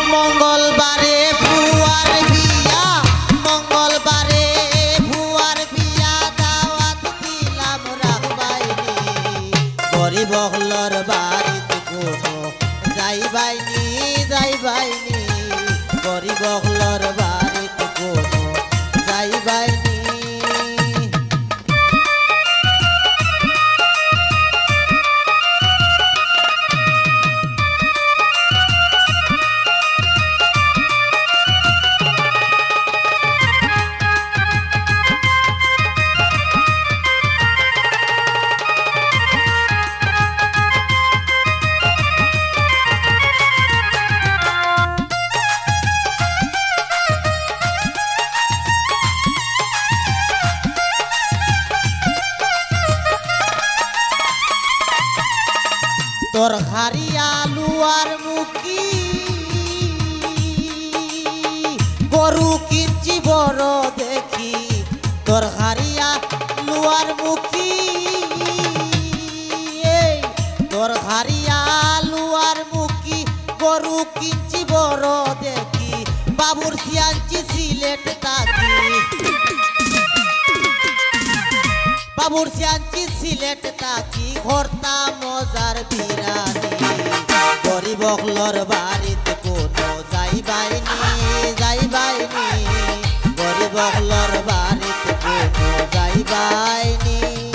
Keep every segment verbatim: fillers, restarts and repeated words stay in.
মঙ্গলবারে ভুয়ার বিয়া মঙ্গলবারে ভুয়ার বিয়া দাওয়াত দিলাম রাখবাইনি গরিব হলর বাড়িতে কোনো যাইবাইনি যাইবাইনি গরিব হলর বাড়িতে কোনো যাইবাইনি। তোর হারিয়া লুয়ার মুখি গরু কিনছি বড় দেখি তোর হারিয়া লুয়ার মুখি তোর হারিয়া লুয়ার মুখি গরু কিনছি বড় দেখি বাবুর সিয়ানছি সিলেট তাকি বাবুর সিয়ানছি সিলেট তাকি ঘরতা মজার বিরানি গরিব হলর বাড়িতে কোনো যাইবাইনি যাইবাইনি গরিব হলর বাড়িতে কোনো যাইবাইনি।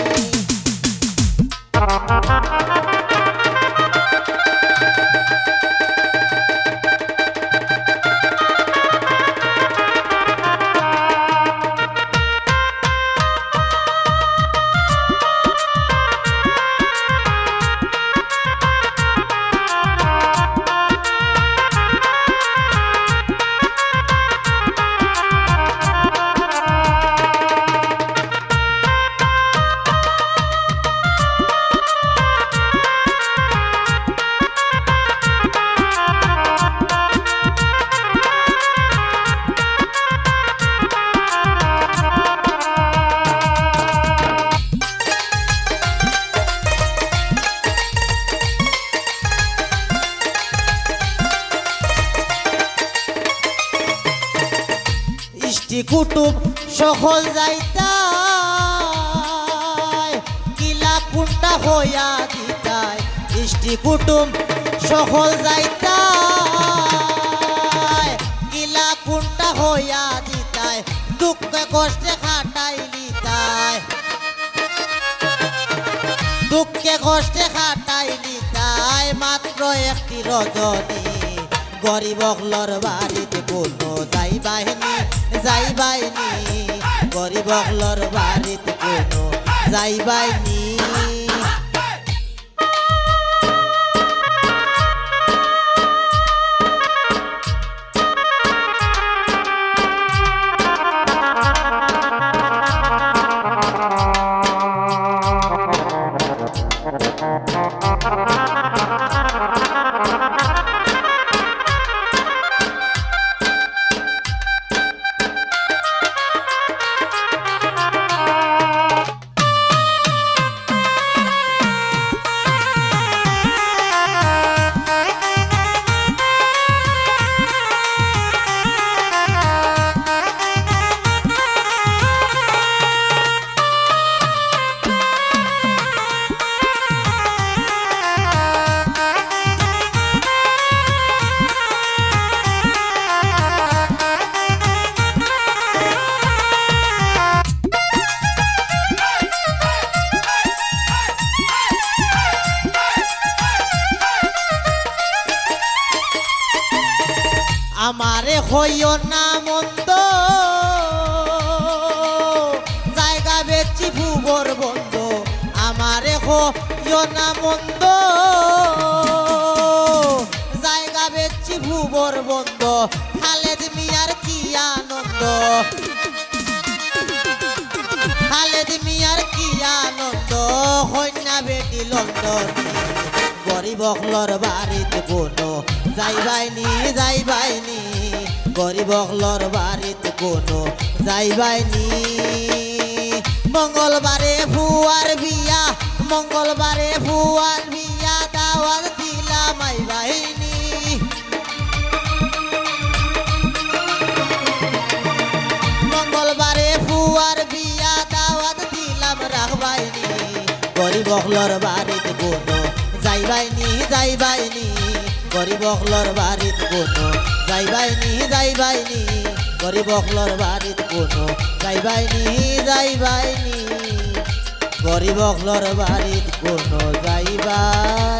কুটুম সকল যাইতায় কিলা কুন্টা হইয়া দিতায় ইষ্টি কুটুম সকল যাইতায় কিলা কুন্টা হইয়া দিতায় দুঃখে কষ্টে খাটাই লিতায় দুঃখে কষ্টে খাটাই লিতায় মাত্র একটি রজনী গরিব হলর বাড়িতে কোনো যাইবাইনি যাইবাইনি গরিব হলর বাড়িতে কোনো যাইবাইনি। আমারে হইও না মন্দ জায়গা বেচি ভুবর বন্ধ আমারে হইও না মন্দ জায়গা বেচি ভুবর বন্ধ খালেদ মিয়ার কি আনন্দ খালেদ মিয়ার কি আনন্দ কন্যা বেটি লন্ডন গরিব হলর বাড়িতে কোনো যাইবাইনি যাইবাইনি গরিব হলর বাড়িতে কোনো যাইবাইনি। মঙ্গলবারে ভুয়ার বিয়া মঙ্গলবারে ভুয়ার বিয়া দাওয়াত দিলাম আইবাইনি গরিব হলর বাড়িত কোনো যাইবাইনি যাইবাইনি গরিব হলর বাড়িত কোনো যাইবাইনি যাইবাইনি গরিব হলর বাড়িত কোনো যাইবাইনি যাইবাইনি গরিব হলর বাড়িত কোনো যাইবা